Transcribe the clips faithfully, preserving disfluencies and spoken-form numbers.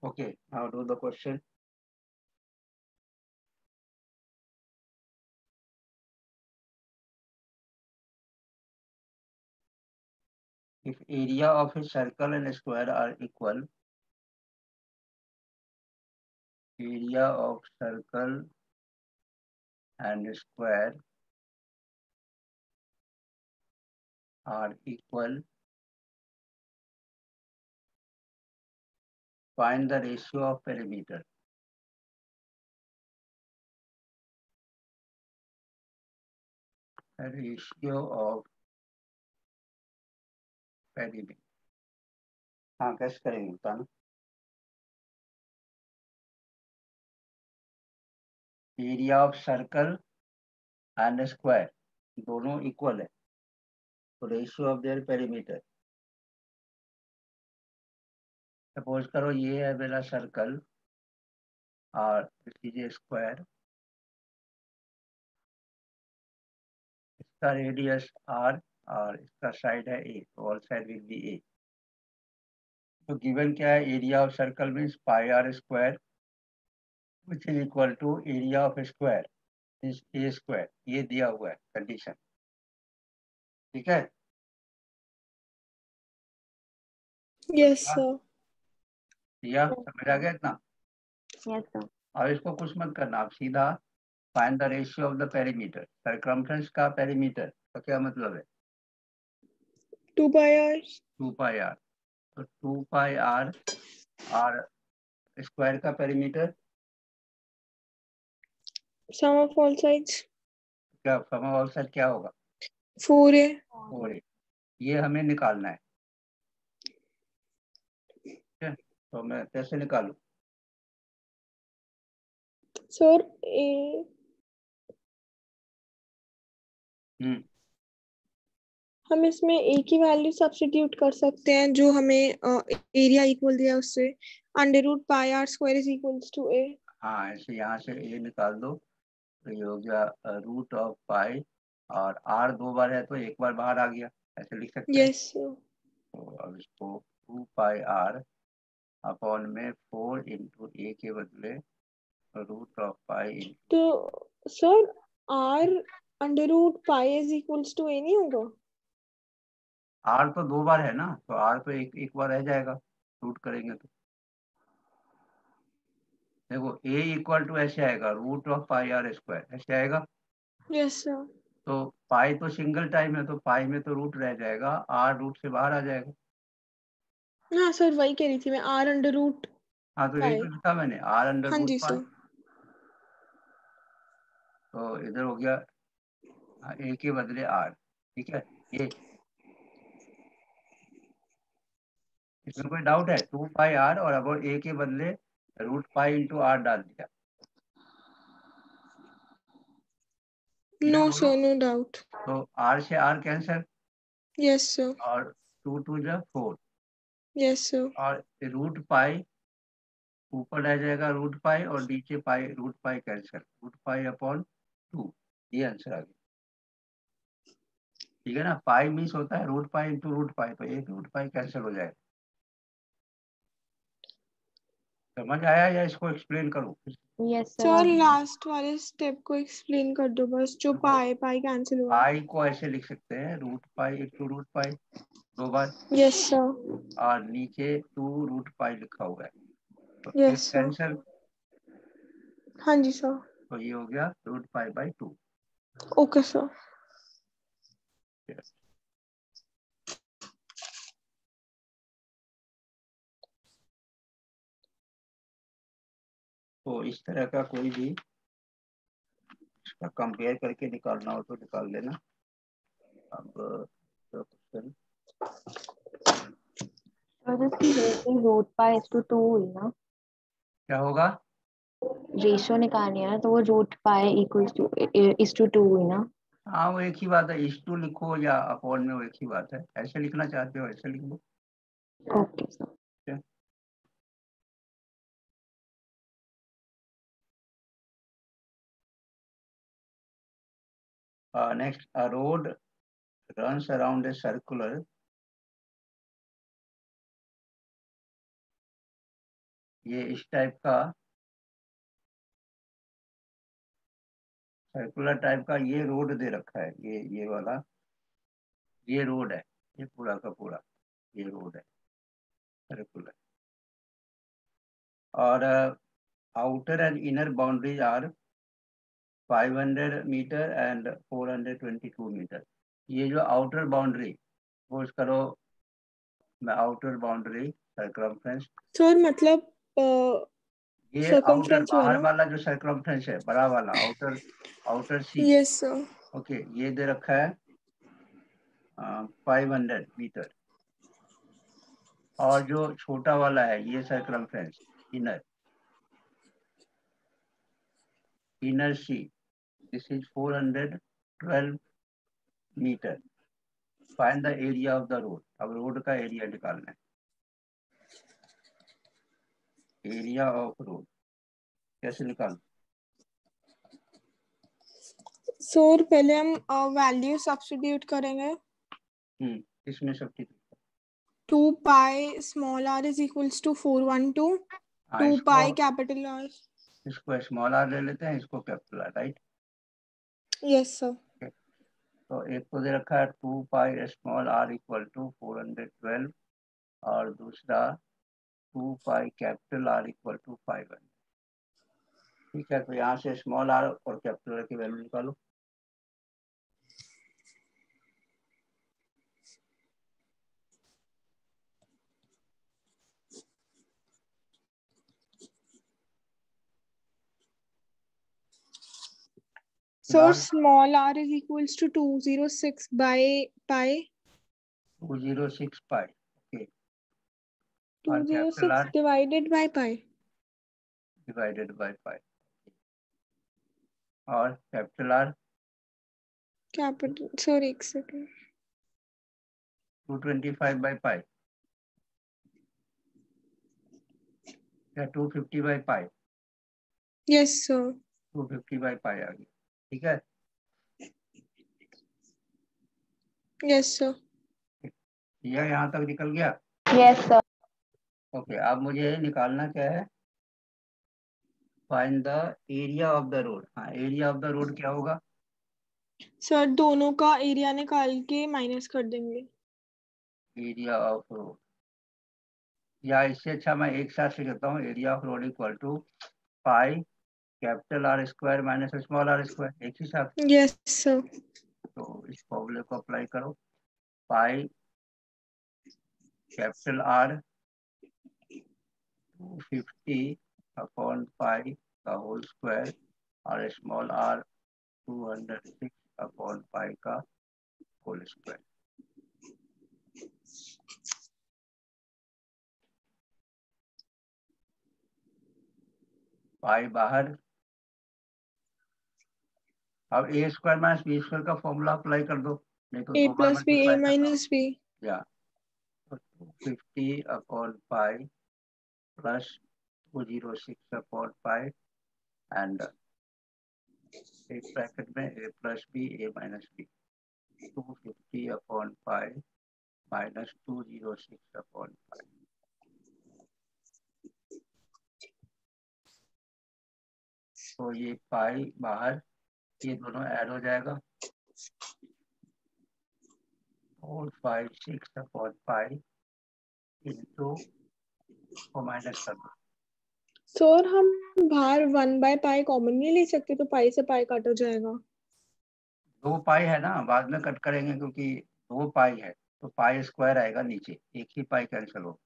Okay, now do the question. If area of a circle and a square are equal, area of circle and square are equal, find the ratio of perimeter. The ratio of perimeter. हाँ कैसे करेंगे बताना. Area of circle and square दोनों equal है, तो ratio of their perimeter. Suppose करो ये है मेरा सर्कल और कीजिए स्क्वायर, इसका रेडियस आर और इसका साइड है a, all side will be a. तो गिवन क्या है, area of circle means pi r square which is equal to area of square means a square. ये दिया हुआ है कंडीशन, ठीक है. Yes sir. या समझ आ गया इतना. Yes sir. और इसको कुछ मत करना, आप सीधा find the ratio of the perimeter. Circumference का पेरीमीटर का क्या मतलब है, two pi are. To pi r. तो टू पाई आर और स्क्वायर का perimeter sum of all sides. क्या, सम ऑफ ऑल साइड क्या होगा, फोर है. फोर. ये हमें निकालना है, ठीक है. तो मैं कैसे निकालूं. सर ए हम्म हम इसमें ए की वैल्यू सब्स्टिट्यूट कर सकते हैं जो हमें एरिया इक्वल दिया उससे. Under root pi r square is equals to a. हाँ ऐसे यहाँ से ए निकाल दो, तो ये हो गया रूट ऑफ पाई, और आर दो बार है तो एक बार बाहर आ गया, ऐसे लिख सकते हैं. Yes sir. तो अब इसको टू पाई आर अपॉन में फोर इंटू ए के बदले रूट ऑफ पाई इंटू. तो sir r under root pi is equals to a नहीं होगा. आर तो दो बार है ना, तो आर तो एक एक बार रह जाएगा रूट करेंगे तो. देखो ए इक्वल टू ऐसे आएगा root of pi r square, ऐसे आएगा. Yes sir. तो पाई तो सिंगल टाइम है, तो पाई में तो रूट रह जाएगा, आर रूट से बाहर आ जाएगा. हाँ सर वही कह रही थी मैं, आर अंडर रूट. हाँ तो यही तो लिखा मैंने, आर अंडर हाँ रूट जी पाई. सर. तो इधर हो गया ए के बदले आर, ठीक है. ये इसमें कोई डाउट है, टू पाई आर और अब ए के बदले रूट पाई इंटू आर डाल दिया. No sir no doubt. तो आर से आर कैंसिल, यस सर. और टू टू जा फोर, यस सर. और रूट पाई ऊपर रह जाएगा रूट पाई, और नीचे pi, root pi cancel, root pi upon two. ये आंसर आ गया, ठीक है ना. पाई मीन्स होता है root pi into root pi, तो एक रूट पाई कैंसिल हो जाएगा. समझ आया या इसको एक्सप्लेन करूं. Yes sir sir. लास्ट वाले स्टेप को एक्सप्लेन कर दो बस, जो पाई पाई कैंसिल हुआ. पाई को ऐसे लिख सकते हैं root pi into root pi दो बार, यस सर. और नीचे टू रूट पाई लिखा हुआ है, तो एक यस सर. कैंसिल, हाँ जी सर. तो ये हो गया root pi by two. Okay sir. तो इस तरह का कोई भी इसका कंपेयर करके निकालना हो तो निकाल लेना. अब question root pi is two two हुई ना, क्या होगा, रेशियो निकालनी है ना, तो वो root pi equals to is two two हुई ना. हाँ वो एक ही बात है, इस टू लिखो या अपॉन में वो एक ही बात है, ऐसे लिखना चाहते हो ऐसे लिख लो. Okay sir. Uh, next, a road runs around a circular ये इस टाइप का सर्कुलर टाइप का ये रोड दे रखा है, ये ये वाला ये रोड है, ये पूरा का पूरा ये रोड है सर्कुलर। और outer and inner boundaries are five hundred metre and four hundred twenty two metre. ये जो आउटर बाउंड्री वो करो मैं आउटर बाउंड्री सर्कमफ्रेंस। सर मतलब ये आउटर सर्कमफ्रेंस हुआ बाहर ना? वाला जो सर्कमफ्रेंस है बड़ा वाला outer outer C. Yes sir. Okay ये दे रखा है फाइव हंड्रेड मीटर। और जो छोटा वाला है ये circumference inner inner C this is four hundred twelve metre. Find the area of the road. अब रोड का एरिया निकालना है, एरिया ऑफ रोड कैसे निकाल? सर पहले हम वैल्यू सब्स्टिट्यूट करेंगे। हम्म इसमें substitute two pi small r is equals to four one two two pi capital r. इसको स्मॉल आर ले लेते हैं, इसको capital r, right? Yes sir. तो एक तो दे रखा है two pi small r equal to four hundred twelve और दूसरा two pi capital r equal to five hundred. ठीक है, तो यहाँ से स्मॉल आर और कैपिटल आर की वैल्यू निकालो। So small r is equals to two hundred six by pi. two hundred six pi. Okay. two hundred six divided by pi. Divided by pi. और capital r capital sorry एक second two twenty five by pi या two fifty by pi? Yes sir. Two fifty by pi आ गई, ठीक है। Yes sir. यह यहाँ तक निकल गया? Yes sir. ओके, अब मुझे निकालना क्या है? Find the area of the road. हाँ, एरिया ऑफ द रोड क्या होगा? सर दोनों का एरिया निकाल के माइनस कर देंगे। एरिया ऑफ रोड, या इससे अच्छा मैं एक साथ से कहता हूँ area of road equal to pi capital are square minus small are square, एक ही साथ। Yes sir. तो इस फॉर्मूले को अप्लाई करो। Pi capital r two fifty upon pi का होल स्क्वायर और small r two hundred six upon pi का होल स्क्वायर। पाई बाहर। अब a square minus b square का फॉर्मूला अप्लाई कर दो, नहीं तो ए दो बार plus b a minus b. या fifty upon pi plus two zero six upon pi and एक ब्रैकेट में a plus b a minus b two fifty upon pi minus two zero six upon pi. तो ये pi बाहर, ये दोनों add हो जाएगा four five six upon pi into को माइनस कर दो। सर हम बाहर वन बाय पाई कॉमन नहीं ले सकते, तो पाई से पाई काट हो जाएगा। दो पाई है ना, बाद में कट करेंगे क्योंकि दो पाई है तो पाई स्क्वायर आएगा नीचे, एक ही पाई कैंसिल हो।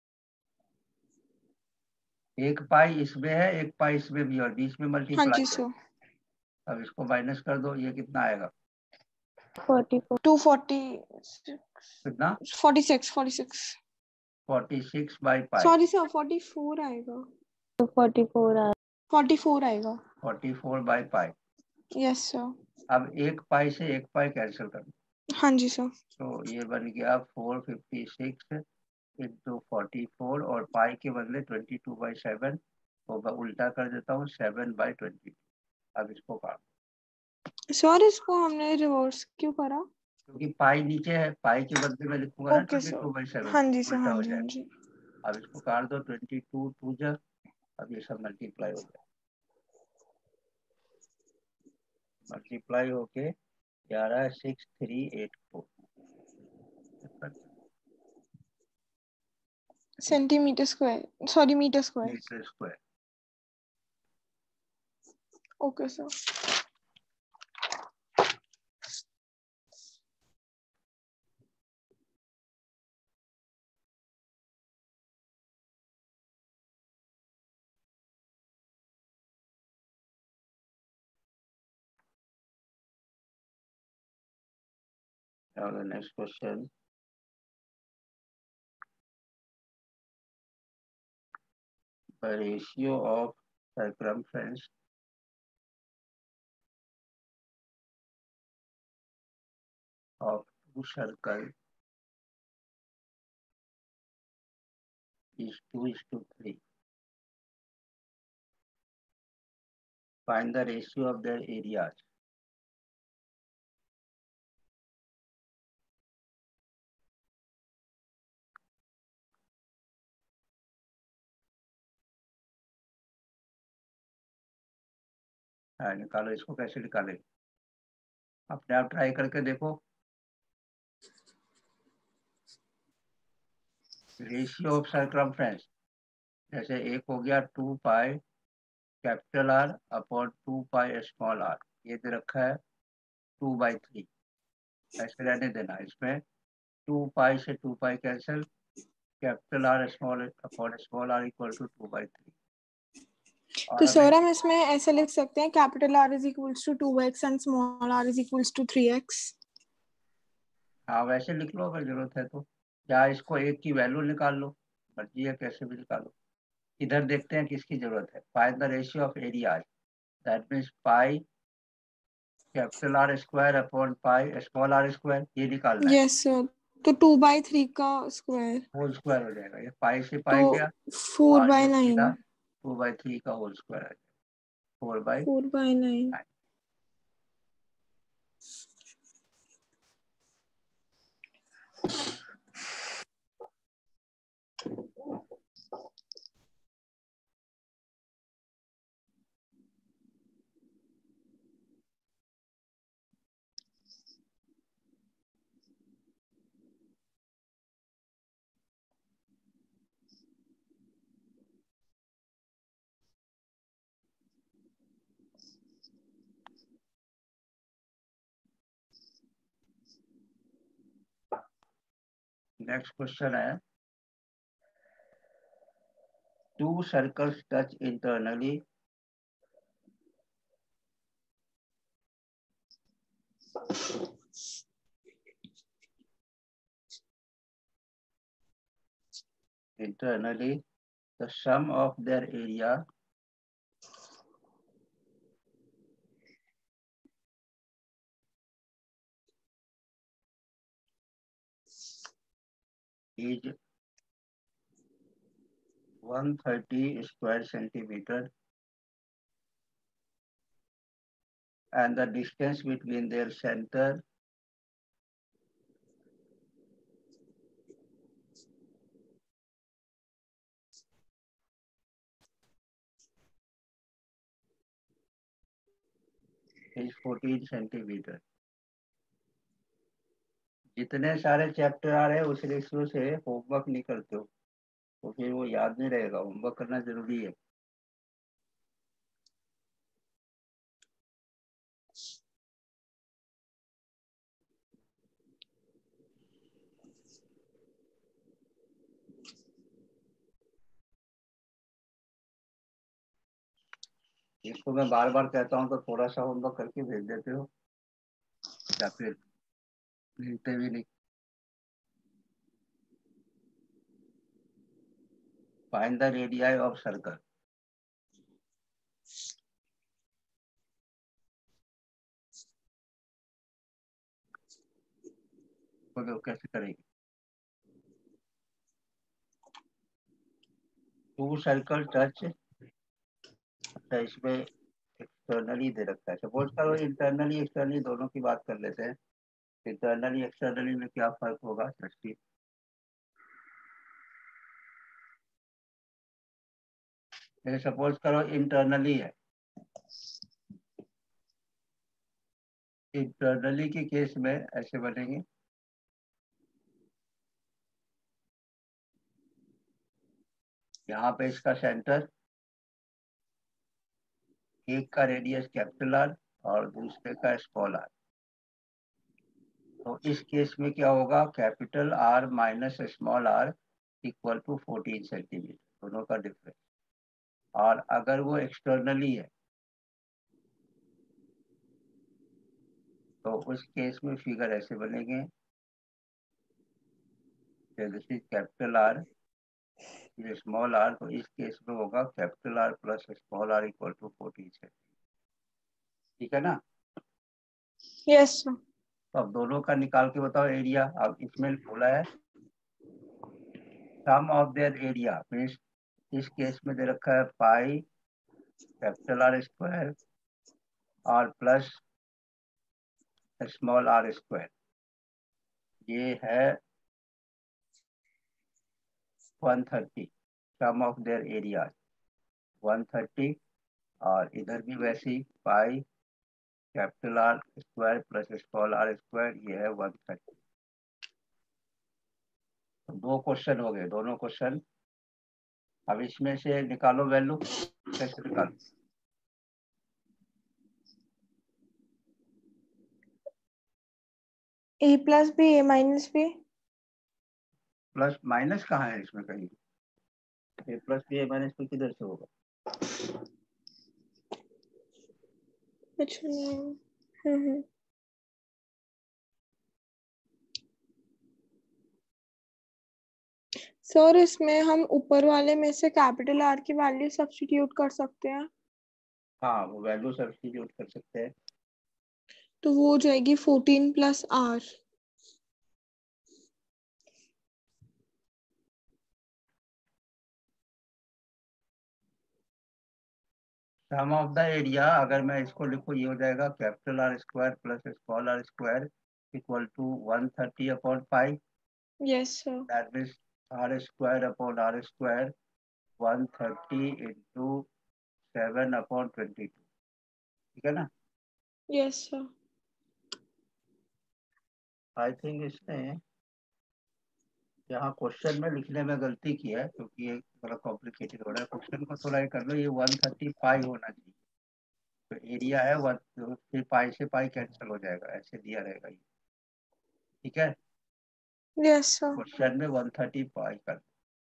एक पाई इसमें है, एक पाई इसमें भी और बीच में मल्टीप्लाई है। अब इसको माइनस कर दो, ये कितना आएगा? फोर्टी फोर टू फोर्टी कितना? Forty six forty six forty six by pi. Sorry sir forty four आएगा। फोर्टी फोर आ फोर्टी फोर आएगा। Forty four by pi. Yes sir. अब एक पाई से एक पाई कैंसिल कर दो। हाँ जी सर। तो ये बन गया four fifty six into forty four और पाई के बदले ट्वेंटी टू बाई सेवन, तो मैं उल्टा कर देता हूँ सेवन बाई ट्वेंटी। अब इसको काट। सर इसको हमने रिवर्स क्यों करा? क्योंकि पाई नीचे है, पाई के बदले में लिखूंगा ना okay twenty two by seven, हाँ जी सर। उल्टा हाँ हो जी हाँ जाएगा। जी। अब इसको काट दो, ट्वेंटी टू टू जा अब ये सब मल्टीप्लाई हो जाए, मल्टीप्लाई होके ग्यारह six three eight four centimetre square, sorry metre square. Metre square. Okay sir. Now the next question. The ratio of circumference of two circles is two is to three. Find the ratio of their areas. हाँ, निकालो इसको। कैसे निकाले? अपने आप try करके देखो। Ratio of circumference, जैसे एक हो गया two pi capital r upon two pi small r, ये दे रखा है टू बाई थ्री। ऐसे रहने देना। इसमें टू पाई से two pi cancel, capital r small upon small r equal to two by three. तो सर हम इसमें ऐसे लिख सकते हैं capital r is equals to two x and small r is equals to three x. हाँ, वैसे लिख लो अगर जरूरत है तो, या इसको एक की वैल्यू निकाल लो, मर्जी है कैसे भी निकालो। इधर देखते हैं किसकी जरूरत है। Find the ratio of areas, that means pi capital are square upon pi small are square, ये निकालना है। Yes sir. तो टू बाई थ्री का स्क्वायर होल स्क्वायर हो जाएगा। ये पाई से तो पाई गया, फोर और बाई ये सीधा नाइन। टू बाई थ्री का होल स्क्वायर आ जाएगा, four by four by nine. Nine. Next question है, two circles touch internally internally the sum of their area is one hundred thirty square centimeter and the distance between their center is fourteen centimeter। जितने सारे chapter आ रहे हैं उस ratio से homework नहीं करते हो तो फिर वो याद नहीं रहेगा। होमवर्क करना जरूरी है। इसको मैं बार बार कहता हूँ तो थोड़ा सा होमवर्क करके भेज देते हो या फिर भेजते भी नहीं। Find the radii of circle. तो कैसे करेंगे? टू सर्कल टच, अच्छा इसमें एक्सटर्नली दे रखा है। सपोज करो इंटरनली एक्सटर्नली दोनों की बात कर लेते हैं। इंटरनली एक्सटर्नली में क्या फर्क होगा? जैसे सपोज करो इंटरनली है, इंटरनली के केस में ऐसे बनेंगे, यहाँ पे इसका सेंटर, एक का रेडियस कैपिटल आर और दूसरे का स्मॉल आर। तो इस केस में क्या होगा, capital are minus small r equal to fourteen centimetre, दोनों का डिफरेंस। और अगर वो एक्सटर्नली है तो उस केस में फिगर ऐसे बनेंगे, दिस इज कैपिटल आर, ये स्मॉल आर, तो इस केस में होगा capital are plus small r equal to fourteen centimetre. ठीक है ना? Yes sir. तो अब दोनों का निकाल के बताओ एरिया। अब इसमें बोला है sum of their area, means इस केस में दे रखा है पाई कैपिटल आर स्क्वायर और प्लस स्मॉल आर स्क्वायर, ये है one thirty, sum of their area one thirty, और इधर भी वैसे ही pi capital are square plus small are square, ये है वन थर्टी। तो दो क्वेश्चन हो गए, दोनों क्वेश्चन। अब इसमें से निकालो वैल्यू, कैसे निकालो? A plus b a minus b. Plus minus कहाँ है इसमें कहीं? A plus b a minus b किधर से होगा? अच्छा नहीं। हम्म हम्म सर इसमें हम ऊपर वाले में से कैपिटल आर की वैल्यू सब्स्टिट्यूट कर सकते हैं। हाँ, वो वैल्यू सब्स्टिट्यूट कर सकते हैं। तो वो हो जाएगी fourteen plus r. Sum of the area, अगर मैं इसको लिखूँ, ये हो जाएगा capital are square plus small are square equal to one thirty upon five. Yes sir. That means r square upon r square one thirty into seven upon twenty two. ठीक है ना? Yes sir. आई थिंक इसने यहाँ question में लिखने में गलती की है, क्योंकि ये थोड़ा कॉम्प्लिकेटेड हो रहा है। क्वेश्चन को थोड़ा ये कर लो, ये वन थर्टी पाई होना चाहिए, तो एरिया है वन, तो फिर पाई से पाई कैंसिल हो जाएगा, ऐसे दिया रहेगा ये। ठीक है? Yes sir. क्वेश्चन में वन थर्टी पाई कर।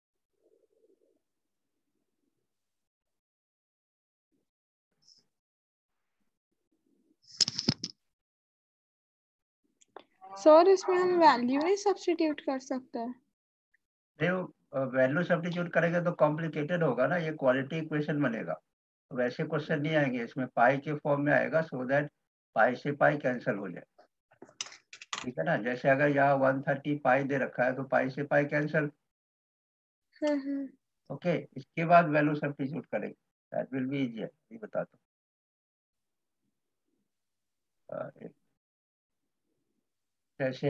सर इसमें हम वैल्यू नहीं सब्स्टिट्यूट कर सकते हैं? वैल्यू सब्स्टिट्यूट करेंगे तो कॉम्प्लिकेटेड होगा ना, ये क्वालिटी इक्वेशन बनेगा। तो वैसे क्वेश्चन नहीं आएंगे इसमें, पाई के फॉर्म में आएगा, सो दैट पाई से पाई कैंसिल हो जाए। ठीक है ना? जैसे अगर यहाँ वन थर्टी पाई दे रखा है तो पाई से पाई कैंसिल। हम्म ओके, इसके बाद वैल्यू सब्स्टिट्यूट करेंगे, दैट विल बी इजी। ये बता दो, जैसे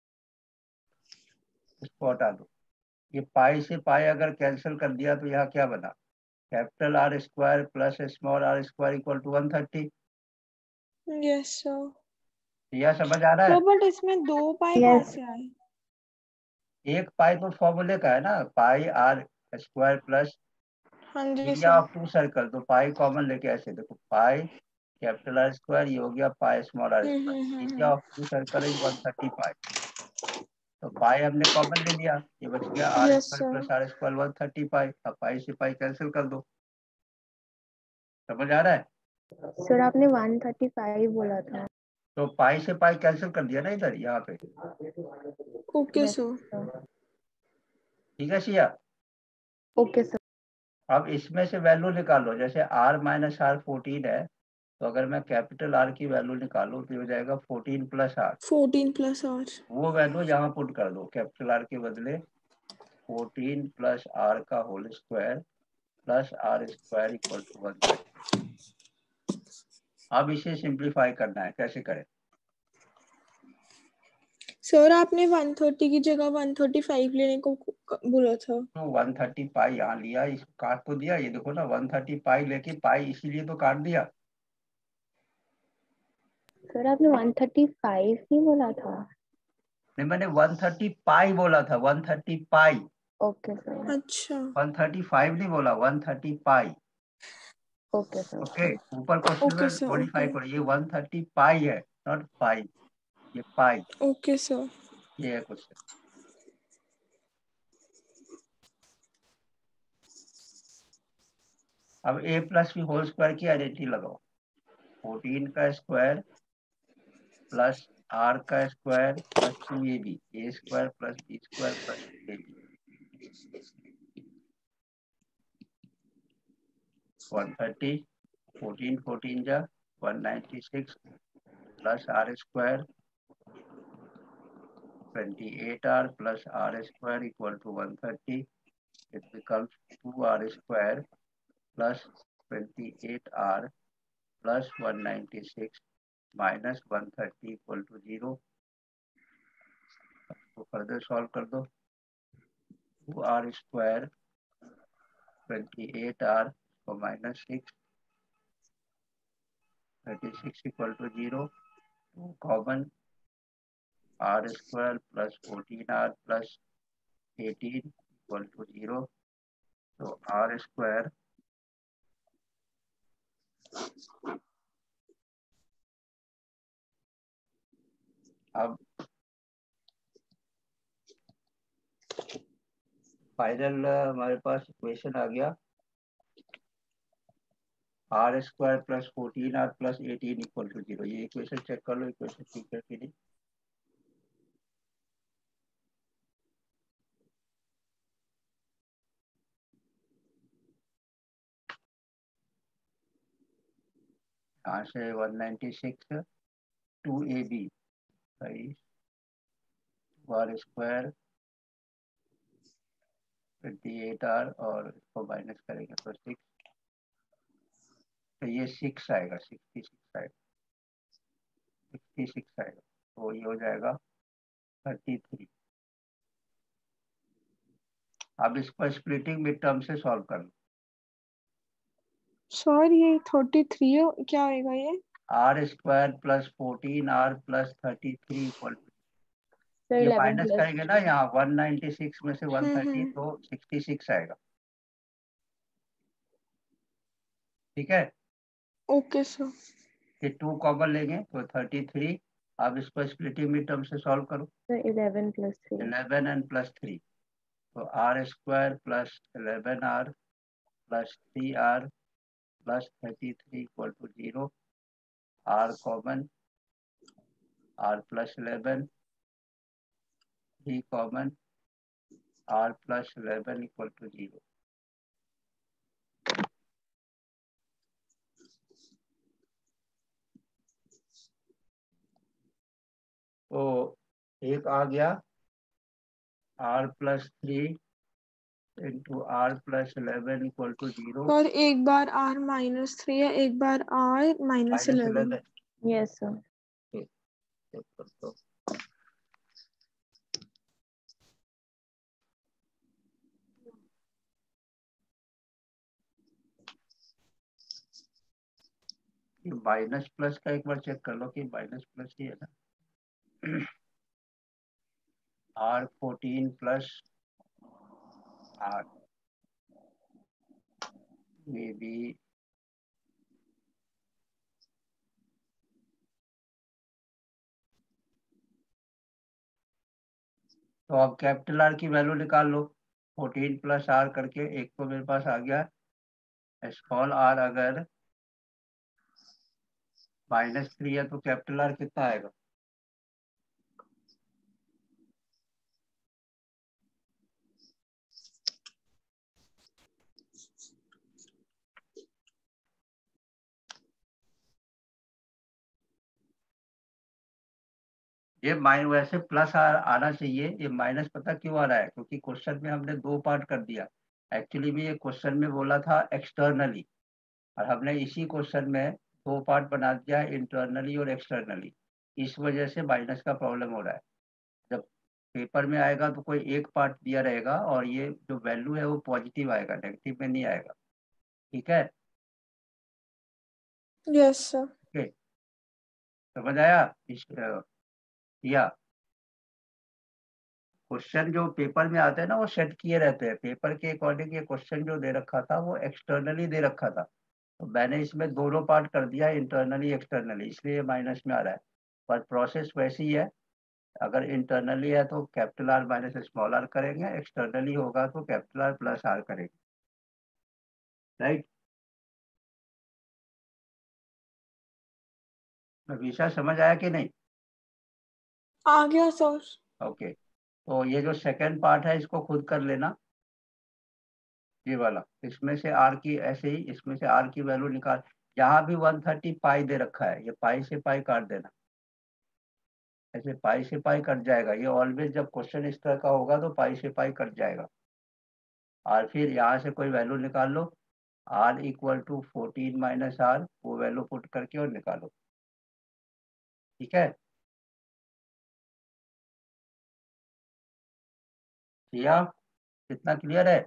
इसको हटा दो, ये पाई से पाई अगर कैंसिल कर दिया तो यहाँ क्या बना, capital are square plus small are square equal to one thirty. Yes sir. यह समझ आ रहा है? तो बट इसमें दो पाई कहाँ से आए? एक पाई तो फॉर्मूले का है ना, पाई आर स्क्वायर प्लस हाँ जी area sir. Of two circle, तो पाई कॉमन लेके ऐसे देखो, पाई कैपिटल आर स्क्वायर, ये हो गया pi small R hmm square, hmm area hmm of two circle is one thirty pi. तो पाई हमने कॉमन ले लिया, ये बच गया R yes square sir. Plus R square one thirty pi. अब पाई से पाई कैंसिल कर दो। समझ आ रहा है? सर आपने वन थर्टी फाइव बोला था। तो पाई से पाई कैंसिल कर दिया ना इधर, यहाँ पे। Okay yes sir. सर। ठीक है सिया? Okay sir. अब इसमें से वैल्यू निकालो, जैसे r माइनस आर फोर्टीन है, तो अगर मैं कैपिटल R की वैल्यू निकालूं तो ये हो जाएगा fourteen plus R. Fourteen plus R. वो वैल्यू यहाँ पुट कर दो, कैपिटल R के बदले फोर्टीन प्लस आर का whole square plus R square equal to one thirty. अब इसे सिंप्लीफाई करना है, कैसे करें? सर आपने वन थर्टी की जगह वन थर्टी फाइव लेने को क- बोला था। तो वन थर्टी पाई यहाँ लिया, इसको काट तो दिया, ये देखो ना वन थर्टी पाई लेके पाई इसीलिए तो काट दिया। सर आपने वन थर्टी फाइव ही बोला था। नहीं, मैंने वन थर्टी पाई बोला था, one thirty pi. Okay sir. अच्छा वन थर्टी फाइव नहीं बोला, one thirty pi. Okay sir. Okay, ऊपर क्वेश्चन ओके में सर। मॉडिफाई ओके करो, ये वन थर्टी पाई है, नॉट पाई, ये पाई, ओके सर। ये है क्वेश्चन। अब A plus B whole square की आइडेंटिटी लगाओ, फोर्टीन का स्क्वायर प्लस आर का square plus two A B, A square plus B square plus two A B, one thirty, fourteen fourteen जा one ninety six plus R square twenty eight R plus R square equal to one thirty, it becomes two R square plus twenty eight R plus one ninety six minus one thirty equal to zero। तो further solve कर दो, two R square twenty eight R को minus six, thirty six equal to zero, two common, R square plus fourteen R plus eighteen equal to zero. तो R square अब final हमारे पास equation आ गया, R square plus fourteen R plus eighteen equal to zero. ये equation check कर लो, equation ठीक है कि नहीं। यहाँ से one ninety six, two A B सही, two R square twenty eight R और इसको माइनस करेंगे तो सिक्स, तो ये सिक्स आएगा, सिक्सटी सिक्स आएगा, सिक्सटी सिक्स आएगा, तो ये हो जाएगा थर्टी थ्री। अब इसको स्प्लिटिंग मिड टर्म से सॉल्व कर लो, सर ये थर्टी थ्री क्या आएगा ये? R square plus fourteen R plus thirty three equal to, sir ये इलेवन माइनस प्लस करेंगे ना यहाँ वन नाइन्टी सिक्स में से वन हम्म थर्टी, हम्म तो सिक्सटी सिक्स आएगा। ठीक है, ओके सर। ये टू कॉमन लेंगे तो थर्टी थ्री। अब इसको स्प्लिटिंग मिड टर्म से सॉल्व करो, sir eleven plus three. Eleven and plus three, तो R square plus eleven R plus three R plus thirty three equal to zero, R common, R plus eleven, three common, R plus eleven equal to zero. तो एक आ गया R plus three into R plus eleven equal to zero, और एक बार R minus three है, एक बार R minus minus eleven. Eleven. Yes sir. Minus plus का एक बार चेक कर लो कि माइनस प्लस ही है ना। R fourteen plus R maybe तो अब कैपिटल आर की वैल्यू निकाल लो, फोर्टीन प्लस आर करके एक तो मेरे पास आ गया, स्मॉल आर अगर माइनस थ्री है तो कैपिटल आर कितना आएगा? ये माइन वैसे प्लस आ, आना चाहिए, ये माइनस पता क्यों आ रहा है? क्योंकि क्वेश्चन में हमने दो पार्ट कर दिया। एक्चुअली में ये क्वेश्चन में बोला था एक्सटर्नली, और हमने इसी क्वेश्चन में दो पार्ट बना दिया, इंटरनली और एक्सटर्नली। इस वजह से माइनस का प्रॉब्लम हो रहा है। पेपर में आएगा तो कोई एक पार्ट दिया रहेगा और ये जो वैल्यू है वो पॉजिटिव आएगा, नेगेटिव में नहीं आएगा। ठीक है? Yes sir. ओके, समझ आया? इस या क्वेश्चन जो पेपर में आते हैं ना वो सेट किए रहते हैं, पेपर के अकॉर्डिंग ये क्वेश्चन जो दे रखा था वो एक्सटर्नली दे रखा था, तो मैंने इसमें दोनों पार्ट कर दिया, इंटरनली एक्सटर्नली, इसलिए माइनस में आ रहा है। पर प्रोसेस वैसी ही है, अगर इंटरनली है तो capital are minus small R करेंगे, एक्सटर्नली होगा तो कैपिटल आर प्लस आर करेंगे। राइट? विषय समझ आया कि नहीं? आ गया सर। ओके, तो ये जो सेकंड पार्ट है इसको खुद कर लेना, ये वाला। इसमें से आर की ऐसे ही, इसमें से आर की वैल्यू निकाल, यहाँ भी वन थर्टी पाई दे रखा है, ये पाई से पाई काट देना, ऐसे पाई से पाई कट जाएगा, ये ऑलवेज जब क्वेश्चन इस तरह का होगा तो पाई से पाई कट जाएगा। और फिर यहाँ से कोई वैल्यू निकाल लो, R equal to fourteen minus R, वो वैल्यू पुट करके और निकालो। ठीक है? या कितना क्लियर है?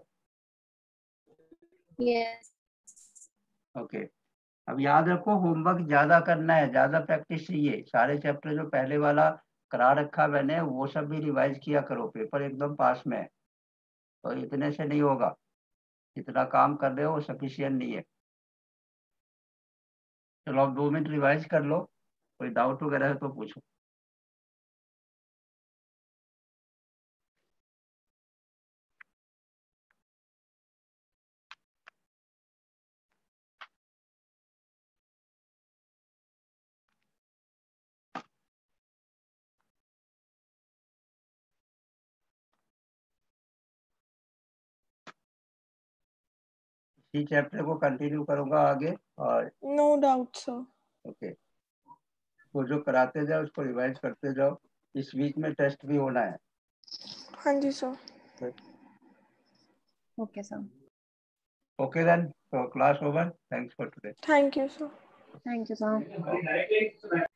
यस। ओके, अब याद रखो होमवर्क ज्यादा करना है, ज्यादा प्रैक्टिस चाहिए, सारे चैप्टर जो पहले वाला करा रखा मैंने वो सब भी रिवाइज किया करो, पेपर एकदम पास में है, तो इतने से नहीं होगा, जितना काम कर रहे हो वो सफिशियंट नहीं है। चलो अब दो मिनट रिवाइज कर लो, कोई डाउट वगैरह है तो पूछो। इसी चैप्टर को कंटिन्यू करूंगा आगे, और नो डाउट सर। ओके, वो जो कराते जाओ उसको रिवाइज करते जाओ, इस वीक में टेस्ट भी होना है। हाँ जी sir. Okay sir. Okay then, तो class over, thanks for today. Thank you sir. Thank you sir.